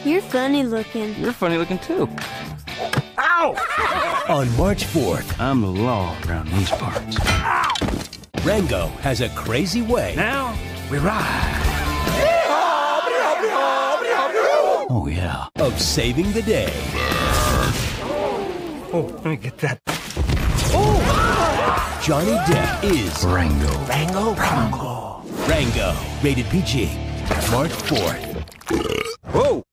You're funny looking. You're funny looking too. Ow! On March 4th, I'm the law around these parts. Rango has a crazy way. Now we ride. Oh yeah. Of saving the day. Oh, let me get that. Johnny Depp is Rango. Rango. Rated PG. March 4th. Whoa!